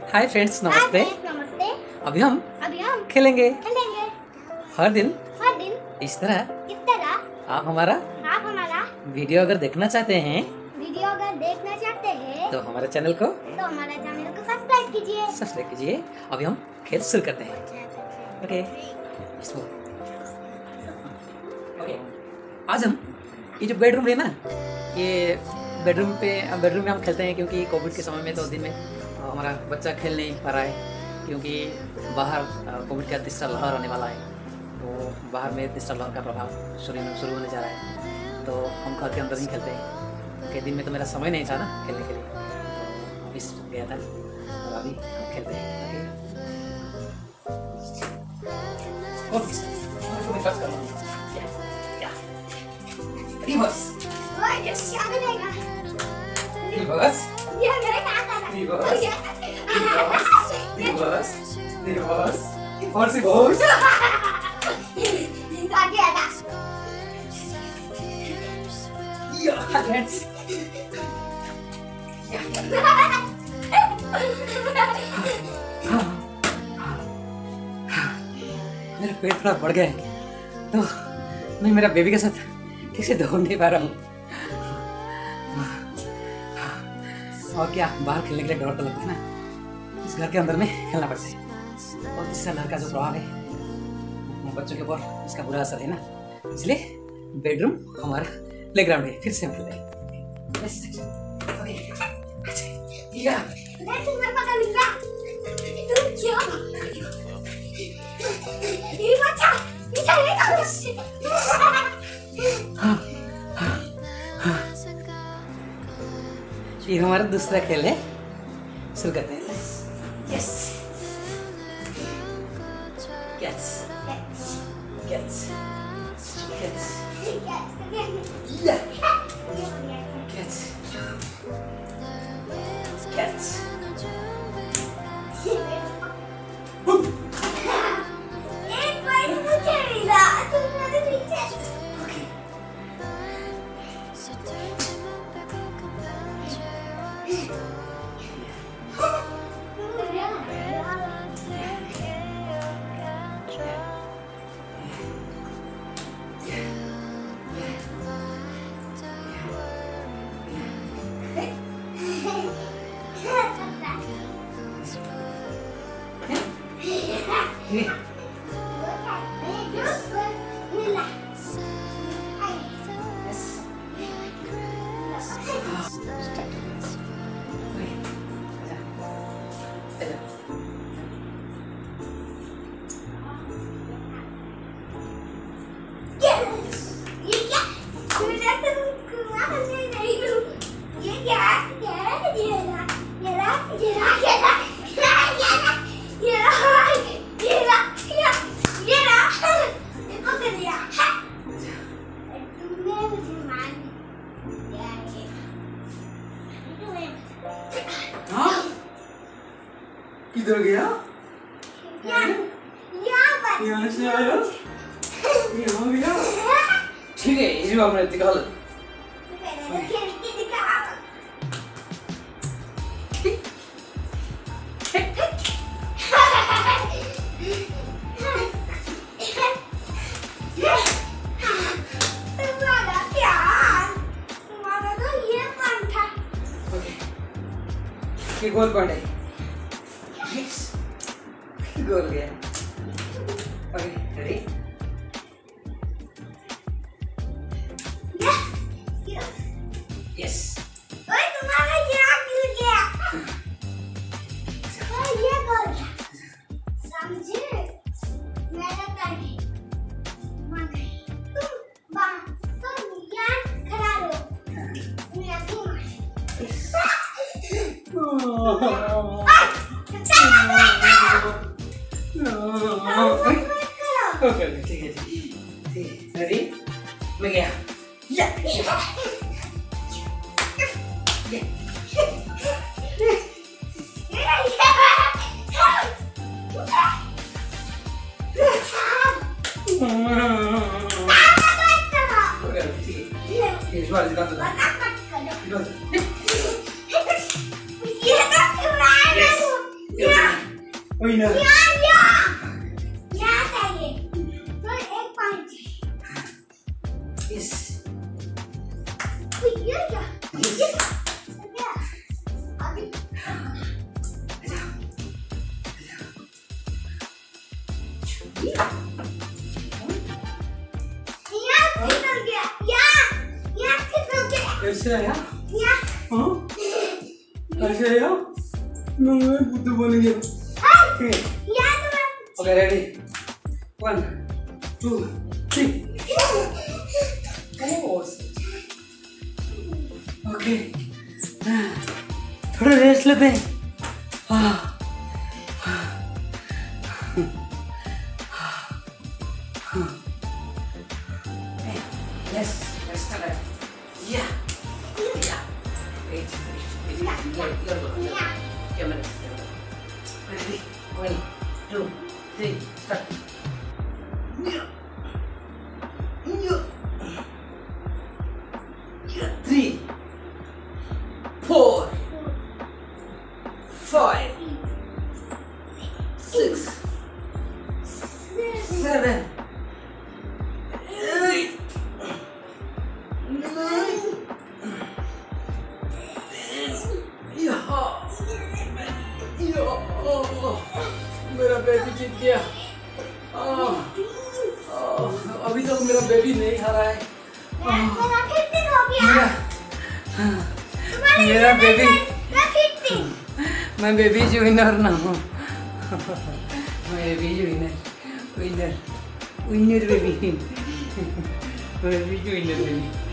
Hi friends, नमस्ते। नमस्ते। अभी हम खेलेंगे हर दिन इस तरह। आप हमारा वीडियो अगर देखना चाहते हैं तो हमारे चैनल को सब्सक्राइब कीजिए। अभी हम खेल शुरू करते हैं। ओके, आज हम ये जो बेडरूम है ना, ये बेडरूम में हम खेलते हैं क्योंकि कोविड के समय में तो दिन में हमारा बच्चा खेल नहीं पा रहा है क्योंकि बाहर कोविड का तीसरा लहर आने वाला है। तो बाहर में तीसरा लहर का प्रभाव शुरू होने जा रहा है, तो हम घर के अंदर ही खेलते हैं क्योंकि दिन में तो मेरा समय नहीं था ना खेलने के लिए, तो ऑफिस गया था और अभी हम खेलते हैं। मेरा पेट थोड़ा बढ़ गया है तो मैं मेरा बेबी के साथ ठीक से दौड़ नहीं पा रहा हूँ। और क्या, बाहर खेलने के लिए डर तो लगता है ना, इस घर के अंदर में खेलना पड़ता है। और तीसरा लहर का जो प्रभाव है बच्चों के ऊपर, इसका बुरा असर है ना, इसलिए बेडरूम हमारा प्लेग्राउंड है। फिर से हम खेलते हैं। ये हमारा दूसरा खेल है, शुरू करते हैं। Yes, catch catch catch catch. किधर गया? यहाँ से आया? यहाँ गया? ठीक है, इसी बात में दिखा लो। ये गोल पॉइंट है। गोल गया। Okay, ready? यस। ओए, तुम्हारा ये आग गिर गया। ये गोल गया। समझे? मेरा प्लान है। तुम यहाँ खड़ा रहो। मैं अभी ओके, ठीक है। रेडी? मैं गया। इस बार जितना तो विनर। यहाँ चाहिए तो एक पॉइंट यस ये क्या अभी निकल गया यहाँ निकल गया कैसे आया? यहाँ हाँ कैसे आया? मैं बुद्धू बन गया। यहाँ तो ओके रेडी 1 2 3 ओके थोड़ा रेस्ट लेते हैं। Yes, let's start it. Yeah. Wait. Camera. Ready? 1 2 3 start. 3 4 5 6 7 8 मेरा बेबी जीत गया। अभी तक मेरा बेबी नहीं खा रहा है। मेरा 15 हो गया मेरा बेबी मैं 15 मैं बेबी विनर ना हूँ। मैं baby winner winner winner baby baby winner baby.